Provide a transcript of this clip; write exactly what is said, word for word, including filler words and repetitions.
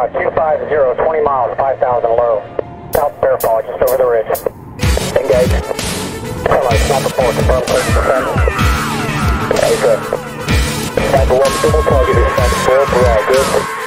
uh, two five zero, twenty miles, five thousand low. South Bearfall, just over the ridge. Engage. Hello, sniper four, confirm clear for descent. Hey, good. Sniper one, double target is sniper four, we're all good.